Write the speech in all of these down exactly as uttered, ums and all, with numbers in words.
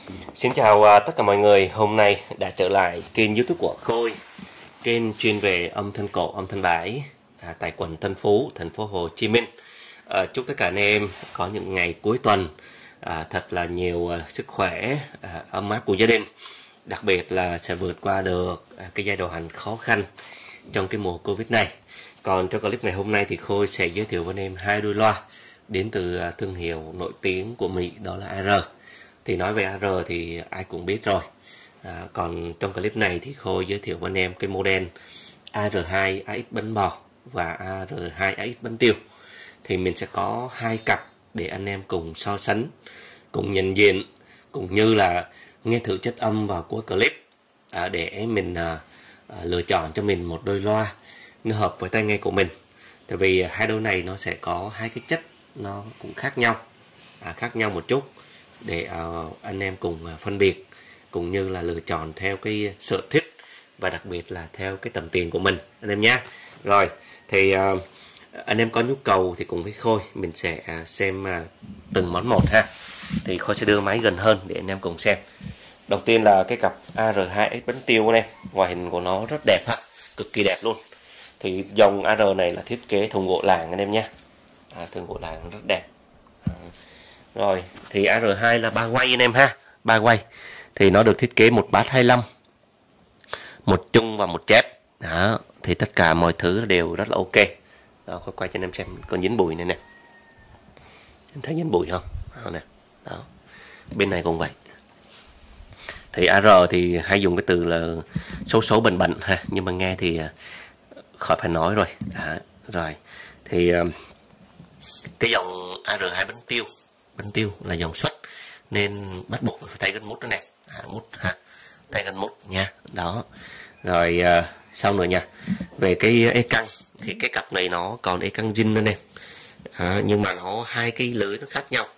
Xin chào uh, tất cả mọi người. Hôm nay đã trở lại kênh YouTube của Khôi, kênh chuyên về âm thanh cổ, âm thanh vải à, tại quận Tân Phú, thành phố Hồ Chí Minh. À, chúc tất cả anh em có những ngày cuối tuần à, thật là nhiều uh, sức khỏe, à, ấm áp của gia đình. Đặc biệt là sẽ vượt qua được à, cái giai đoạn khó khăn trong cái mùa Covid này. Còn trong clip ngày hôm nay thì Khôi sẽ giới thiệu với anh em hai đôi loa đến từ uh, thương hiệu nổi tiếng của Mỹ, đó là a rờ. Thì nói về a rờ thì ai cũng biết rồi. À, còn trong clip này thì Khôi giới thiệu với anh em cái model a rờ hai a ích bánh bò và a rờ hai a ích bánh tiêu. Thì mình sẽ có hai cặp để anh em cùng so sánh, cùng nhận diện, cũng như là nghe thử chất âm vào cuối clip à, để mình à, à, lựa chọn cho mình một đôi loa nó hợp với tai nghe của mình. Tại vì hai đôi này nó sẽ có hai cái chất nó cũng khác nhau, à, khác nhau một chút, để uh, anh em cùng uh, phân biệt cũng như là lựa chọn theo cái sở thích và đặc biệt là theo cái tầm tiền của mình anh em nhé. Rồi thì uh, anh em có nhu cầu thì cùng với Khôi mình sẽ uh, xem uh, từng món một ha. Thì Khôi sẽ đưa máy gần hơn để anh em cùng xem. Đầu tiên là cái cặp a rờ hai ích bánh tiêu anh em. Ngoại hình của nó rất đẹp ha, cực kỳ đẹp luôn. Thì dòng a rờ này là thiết kế thùng gỗ làng anh em nhé, à, thùng gỗ làng rất đẹp. à, Rồi thì a rờ hai là ba quay anh em ha, ba quay. Thì nó được thiết kế một bass hai mươi lăm, một chung và một chép. Đó, thì tất cả mọi thứ đều rất là ok. Đó, Khôi quay cho anh em xem, còn dính bụi này nè. Anh thấy dính bụi không? Đó, nè. Đó. Bên này cũng vậy. Thì a rờ thì hay dùng cái từ là xấu xấu bẩn bẩn ha, nhưng mà nghe thì khỏi phải nói rồi. Đó. Rồi thì cái dòng a rờ hai bánh tiêu bánh tiêu là dòng xuất nên bắt buộc phải tay gân mút đó nè, à, mút ha, tay gân mút nha. Đó rồi à, sau nữa nha, về cái ê căng thì cái cặp này nó còn ê căng zin nữa nè, à, nhưng mà nó hai cái lưới nó khác nhau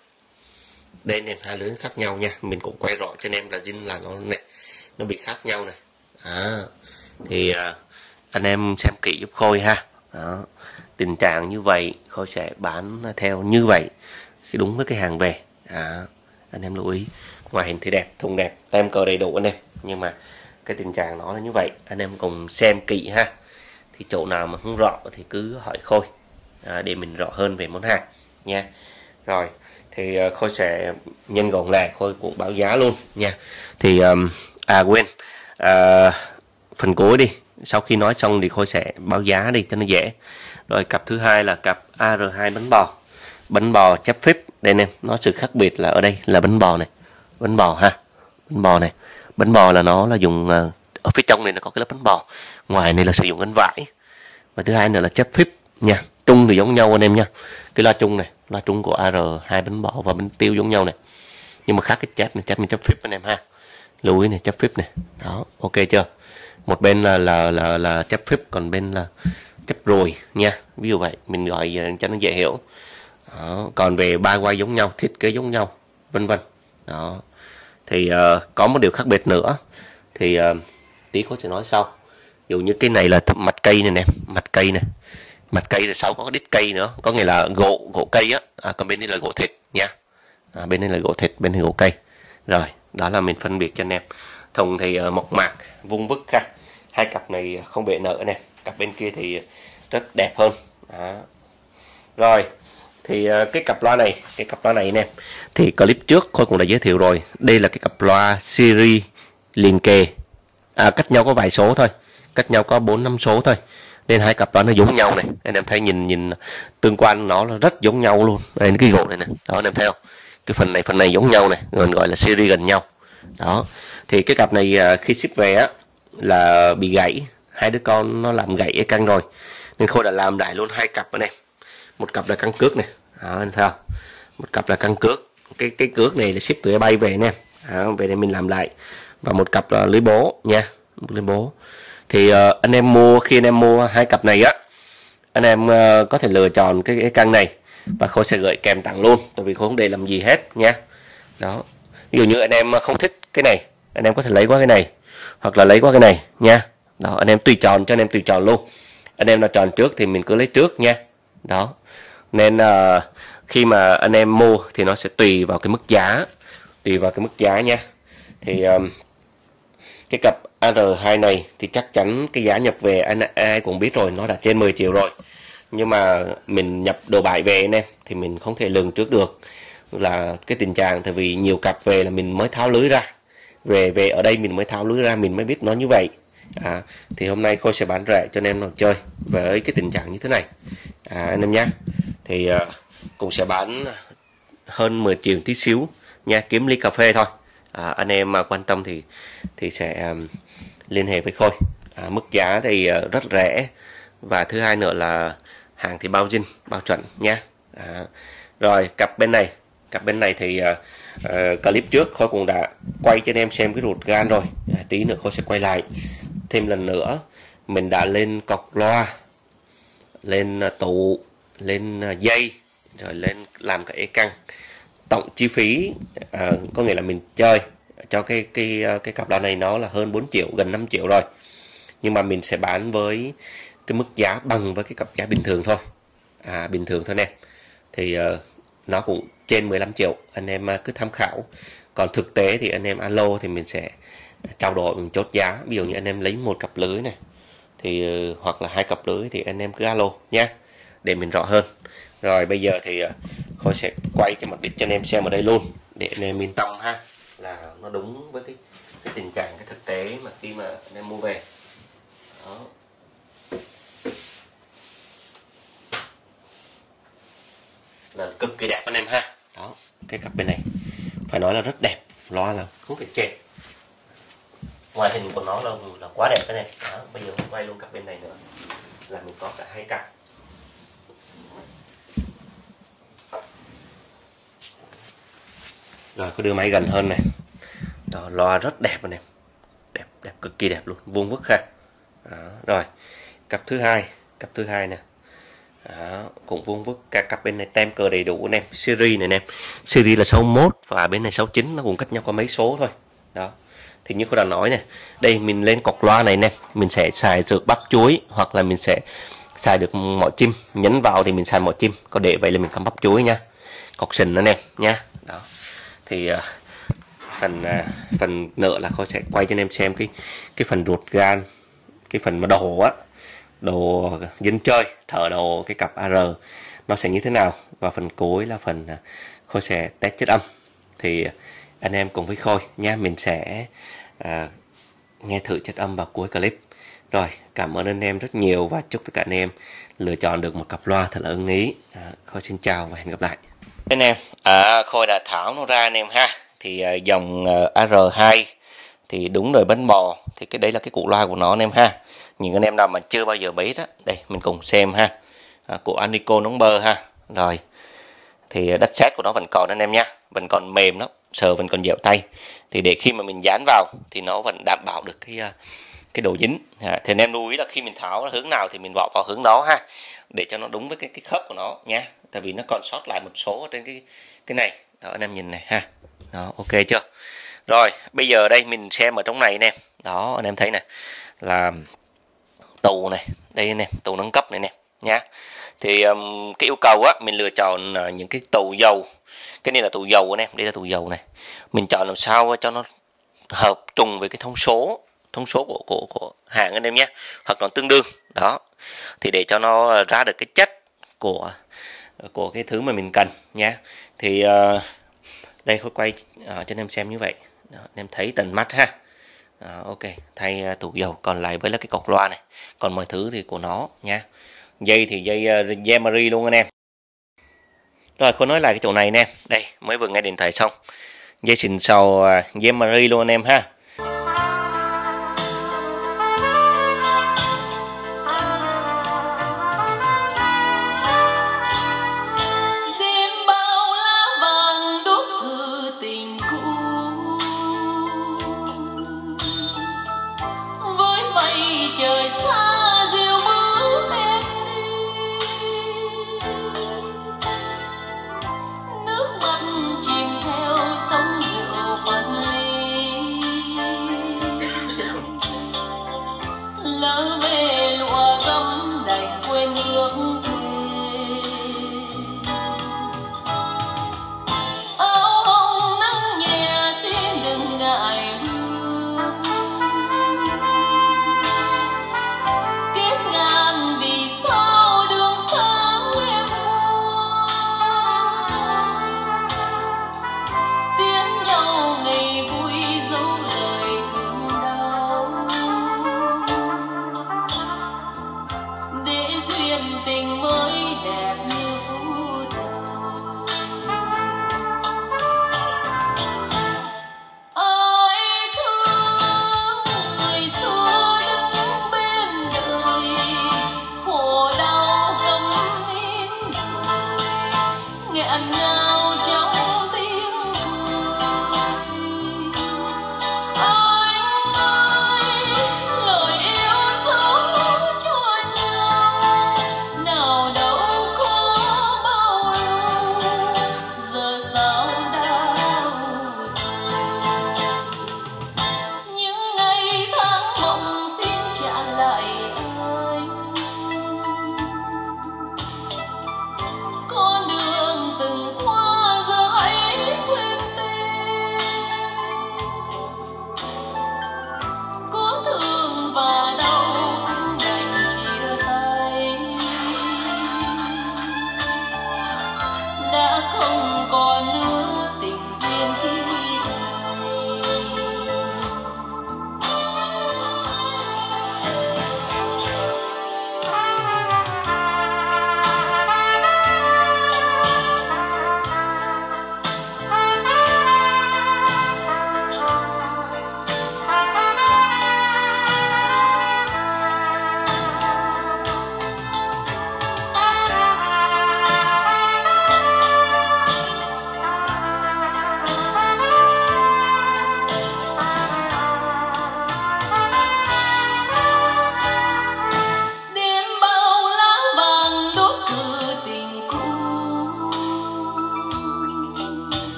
đây nè, hai lưới khác nhau nha. Mình cũng quay rõ cho anh em là zin là nó này, nó bị khác nhau này. À, thì à, anh em xem kỹ giúp Khôi ha. Đó, tình trạng như vậy Khôi sẽ bán theo như vậy khi đúng với cái hàng về. À, anh em lưu ý. Ngoài hình thì đẹp, thùng đẹp, tem cờ đầy đủ anh em, nhưng mà cái tình trạng nó là như vậy. Anh em cùng xem kỹ ha. Thì chỗ nào mà không rõ thì cứ hỏi Khôi à, để mình rõ hơn về món hàng nha. Rồi thì Khôi sẽ nhân gọn lại, Khôi cũng báo giá luôn nha. Thì um, à quên à, phần cuối đi, sau khi nói xong thì Khôi sẽ báo giá đi cho nó dễ. Rồi cặp thứ hai là cặp a rờ hai bánh bò, bánh bò chép phíp. Đây nè, nó sự khác biệt là ở đây là bánh bò này, bánh bò ha, bánh bò này, bánh bò là nó là dùng ở phía trong này nó có cái lớp bánh bò, ngoài này là sử dụng gân vải. Và thứ hai nữa là chép phíp nha. Trung thì giống nhau anh em nha, cái loa trung này, loa trung của a rờ hai bánh bò và bánh tiêu giống nhau này, nhưng mà khác cái chép này, chép mình chép phíp anh em ha, lưu ý này, chép phíp này. Đó, ok chưa? Một bên là là là là chép phíp, còn bên là chép rồi nha, ví dụ vậy mình gọi cho nó dễ hiểu. Đó, còn về ba quay giống nhau, thiết kế giống nhau, vân vân. Đó thì uh, có một điều khác biệt nữa thì uh, tí Khôi sẽ nói sau. Ví dụ như cái này là mặt cây này nè, mặt cây này, mặt cây là sau có cái đít cây nữa, có nghĩa là gỗ gỗ cây á, à, còn bên đây là gỗ thịt nha. À, bên đây là gỗ thịt, bên này gỗ cây. Rồi đó là mình phân biệt cho anh em. Thùng thì uh, mộc mạc, vuông vức ha. Hai cặp này không bể nở nè, cặp bên kia thì rất đẹp hơn. Đó. Rồi thì uh, cái cặp loa này, cái cặp loa này nè, thì clip trước Khôi cũng đã giới thiệu rồi. Đây là cái cặp loa series liền kề, à, cách nhau có vài số thôi, cách nhau có bốn năm số thôi, nên hai cặp loa nó giống nhau này. Anh em thấy nhìn nhìn tương quan nó là rất giống nhau luôn. Đây cái gỗ này nè, đó anh em thấy không? Cái phần này phần này giống nhau này, mình gọi là series gần nhau. Đó thì cái cặp này uh, khi ship về á là bị gãy, hai đứa con nó làm gãy cái căng rồi, nên Khôi đã làm lại luôn hai cặp này. Một cặp là căng cước này, đó, anh thấy không? Một cặp là căng cước, cái cái cước này là ship từ bay về nè, đó, về đây mình làm lại. Và một cặp là lưới bố nha, một lưới bố. Thì uh, anh em mua, khi anh em mua hai cặp này á, anh em uh, có thể lựa chọn cái, cái căng này và Khôi sẽ gửi kèm tặng luôn, tại vì Khôi không để làm gì hết nha. Đó, ví dụ như anh em không thích cái này, anh em có thể lấy qua cái này hoặc là lấy qua cái này nha. Đó, anh em tùy chọn, cho anh em tùy chọn luôn. Anh em nào chọn trước thì mình cứ lấy trước nha. Đó, nên uh, khi mà anh em mua thì nó sẽ tùy vào cái mức giá, tùy vào cái mức giá nha. Thì um, cái cặp A R hai này thì chắc chắn cái giá nhập về anh ai cũng biết rồi, nó đã trên mười triệu rồi. Nhưng mà mình nhập đồ bãi về anh em thì mình không thể lường trước được là cái tình trạng, tại vì nhiều cặp về là mình mới tháo lưới ra, về về ở đây mình mới tháo lưới ra, mình mới biết nó như vậy. À, thì hôm nay Khôi sẽ bán rẻ cho anh em nào chơi với cái tình trạng như thế này, à, anh em nhé. Thì uh, cũng sẽ bán hơn mười triệu tí xíu nha, kiếm ly cà phê thôi. À, anh em mà quan tâm thì thì sẽ um, liên hệ với Khôi. À, mức giá thì uh, rất rẻ, và thứ hai nữa là hàng thì bao zin bao chuẩn nha. À, rồi cặp bên này, cặp bên này thì uh, uh, clip trước Khôi cũng đã quay cho anh em xem cái ruột gan rồi. À, tí nữa Khôi sẽ quay lại thêm lần nữa. Mình đã lên cọc loa, lên uh, tụ, lên uh, dây, rồi lên làm cả ế căng. Tổng chi phí uh, có nghĩa là mình chơi cho cái cái cái cặp loa này nó là hơn bốn triệu, gần năm triệu rồi. Nhưng mà mình sẽ bán với cái mức giá bằng với cái cặp giá bình thường thôi. À, bình thường thôi nè. Thì uh, nó cũng trên mười lăm triệu, anh em uh, cứ tham khảo. Còn thực tế thì anh em alo thì mình sẽ trao đổi, mình chốt giá. Ví dụ như anh em lấy một cặp lưới này thì uh, hoặc là hai cặp lưới thì anh em cứ alo nha, để mình rõ hơn. Rồi bây giờ thì uh, Khôi sẽ quay cái mặt đích cho anh em xem ở đây luôn, để anh em yên tâm ha, là nó đúng với cái, cái tình trạng, cái thực tế mà khi mà anh em mua về. Đó. Là cực kỳ đẹp anh em ha. Đó, cái cặp bên này phải nói là rất đẹp, loa là không thể chê. Ngoại hình của nó là là quá đẹp anh em. Đó, bây giờ mình quay luôn cặp bên này nữa, là mình có cả hai cặp. Rồi có đưa máy gần hơn này. Đó, loa rất đẹp anh em, đẹp đẹp cực kỳ đẹp luôn, vuông vức ha. Đó, rồi cặp thứ hai, cặp thứ hai nè. Đó, cũng vuông vức. Cả cặp bên này tem cờ đầy đủ anh em, series này anh em, series là sáu mốt và bên này sáu chín, nó cũng cách nhau có mấy số thôi. Đó, thì như tôi đã nói này, đây mình lên cọc loa này anh em, mình sẽ xài được bắp chuối, hoặc là mình sẽ xài được mỏ chim, nhấn vào thì mình xài mỏ chim, có để vậy là mình cắm bắp chuối nha, cọc sình anh em nha. Đó, thì uh, phần uh, phần nữa là Khôi sẽ quay cho anh em xem cái cái phần ruột gan, cái phần mà đồ á, đồ dân chơi, thở đồ cái cặp A R nó sẽ như thế nào. Và phần cuối là phần uh, Khôi sẽ test chất âm. Thì anh em cùng với Khôi nha, mình sẽ uh, nghe thử chất âm vào cuối clip. Rồi, cảm ơn anh em rất nhiều và chúc tất cả anh em lựa chọn được một cặp loa thật là ưng ý. À, Khôi xin chào và hẹn gặp lại anh em. À, Khôi đã tháo nó ra anh em ha. Thì uh, dòng uh, A R hai thì đúng đời bánh bò, thì cái đấy là cái cụ loa của nó anh em ha. Những anh em nào mà chưa bao giờ bấy đó, đây mình cùng xem ha. À, của Anico nóng bơ ha. Rồi, thì đất sét của nó vẫn còn anh em nha, vẫn còn mềm lắm, sờ vẫn còn dẻo tay. Thì để khi mà mình dán vào thì nó vẫn đảm bảo được cái cái độ dính. À, thì anh em lưu ý là khi mình tháo hướng nào thì mình bỏ vào hướng đó ha, để cho nó đúng với cái cái khớp của nó nha. Tại vì nó còn sót lại một số ở trên cái cái này. Đó anh em nhìn này ha. Đó, ok chưa? Rồi, bây giờ đây mình xem ở trong này anh em. Đó, anh em thấy này là tù này, đây anh em, tù nâng cấp này nè nha. Thì um, cái yêu cầu á, mình lựa chọn uh, những cái tù dầu. Cái này là tù dầu anh em, đây là tù dầu này. Mình chọn làm sao cho nó hợp trùng với cái thông số, thông số của của của hãng anh em nhé, hoặc nó tương đương. Đó. Thì để cho nó ra được cái chất của của cái thứ mà mình cần nha. Thì uh, đây Khôi quay uh, cho anh em xem như vậy. Đó, anh em thấy tận mắt ha. Đó, ok, thay uh, tủ dầu, còn lại với là cái cọc loa này, còn mọi thứ thì của nó nha. Dây thì dây uh, Yamari luôn anh em. Rồi Khôi nói lại cái chỗ này nè, đây mới vừa nghe điện thoại xong, dây xịn sò uh, Yamari luôn anh em ha.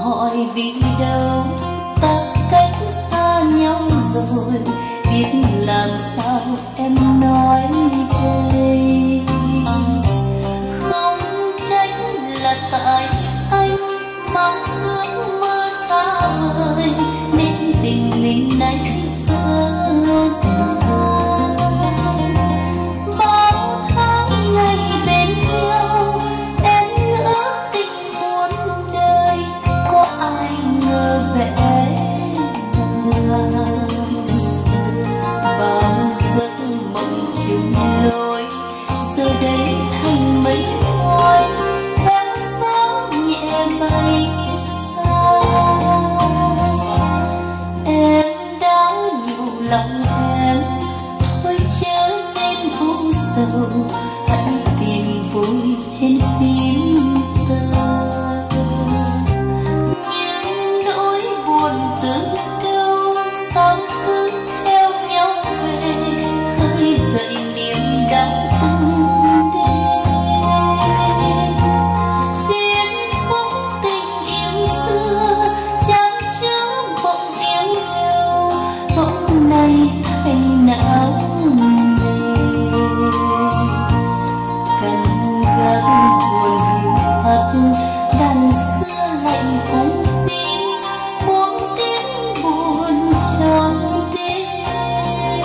hỏi vì đâu ta cách xa nhau rồi, biết làm sao em nói đây. Không trách là tại anh mong ước mơ xa vời nên tình mình nay dở dang. Bao tháng ngày bên nhau em ngỡ tình muôn đời, có ai ngờ vẽ bao giấc mộng chung lối giờ đây thành mây khói theo gió nhẹ bay xa. Em đã nhiều lòng em thôi chớ nên u sầu, hãy tìm vui trên phím tơ. Nhưng nỗi buồn từ đâu sao cứ theo nhau về, khơi dậy niềm đau từng đêm. Viết khúc tình yêu xưa chan chứa mộng yêu đâu, bỗng nay thành não nề. Cần gác buồn hiu hắt đàn xưa lạnh cũng phím buông tiếng buồn trong đêm.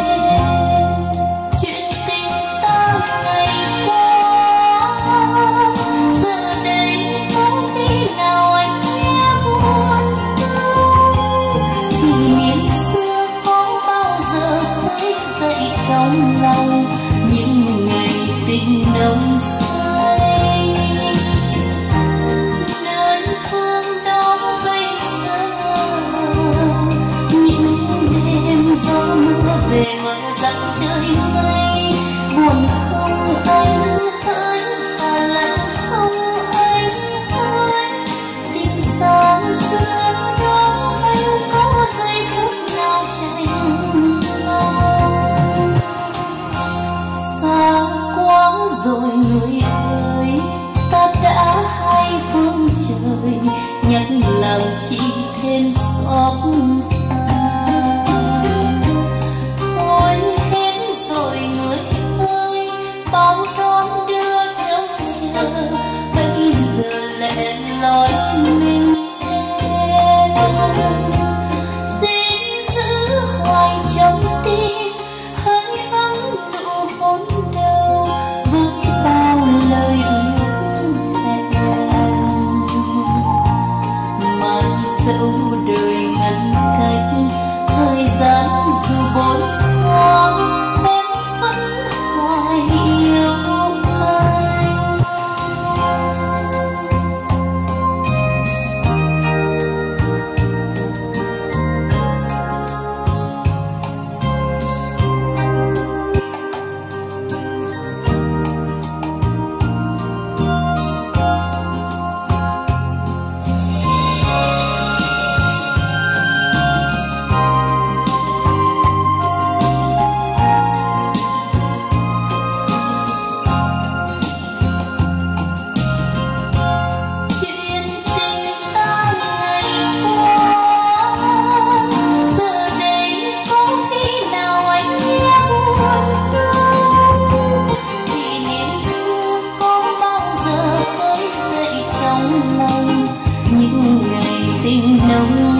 Chuyện tình ta ngày qua giờ đây có khi nào anh nghe buồn không? Kỷ niệm xưa có bao giờ khơi dậy trong lòng những ngày tình nồng say. Nơi phương đó bây giờ những đêm gió mưa về mở dặn trời mây. Buồn không anh hỡi và lạnh không anh ơi, tình xa xưa đó anh có giây phút nào chạnh lòng. Xa quá rồi người ơi, ta đã hai phương trời nhắc làm chi thêm xót xa. Thôi hết rồi người ơi, bao đón đưa trông chờ bây giờ lẻ loi mình em. Xin giữ hoài trong tim hơi ấm nụ hôn đầu với bao lời ước hẹn. Mai dẫu đời ngăn cách thời gian dù bối xóa, em vẫn hoài yêu anh. Chuyện tình ta ngày qua giờ đây có khi nào anh nghe buồn không? Kỷ niệm xưa có bao giờ khơi dậy trong lòng những ngày tình nồng